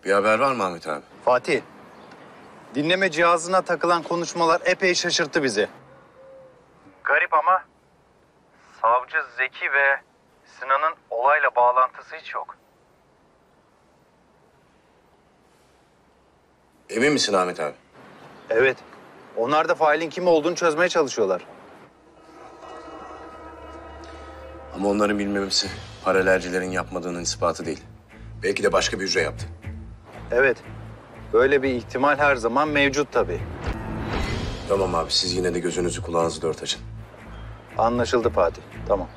Bir haber var mı Ahmet abi? Fatih, dinleme cihazına takılan konuşmalar epey şaşırttı bizi. Garip ama savcı Zeki ve Sinan'ın olayla bağlantısı hiç yok. Emin misin Ahmet abi? Evet, onlar da failin kim olduğunu çözmeye çalışıyorlar. Ama onların bilmemesi paralelcilerin yapmadığının ispatı değil. Belki de başka bir hücre yaptı. Evet, böyle bir ihtimal her zaman mevcut tabii. Tamam abi, siz yine de gözünüzü kulağınızı dört açın. Anlaşıldı Fatih, tamam.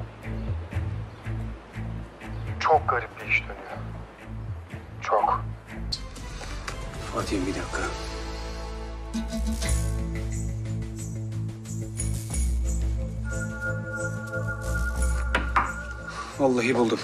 Çok garip bir iş dönüyor. Çok. Fatih'im bir dakika. Vallahi buldum.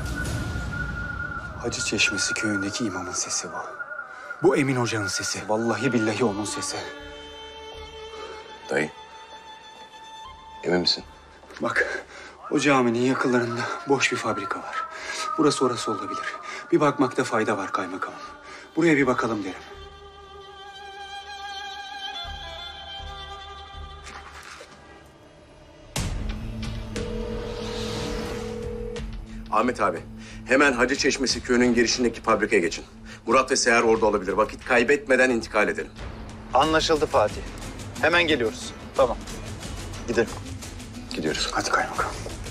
Hacı Çeşmesi köyündeki imamın sesi bu. Bu Emin Hoca'nın sesi. Vallahi billahi onun sesi. Dayı, emin misin? Bak, o caminin yakınlarında boş bir fabrika var. Burası orası olabilir. Bir bakmakta fayda var kaymakamım. Buraya bir bakalım derim. Ahmet abi, hemen Hacı Çeşmesi köyünün girişindeki fabrikaya geçin. Murat ve Seher orada olabilir. Vakit kaybetmeden intikal edelim. Anlaşıldı Fatih. Hemen geliyoruz. Tamam. Gidelim. Gidiyoruz. Hadi kaymakam.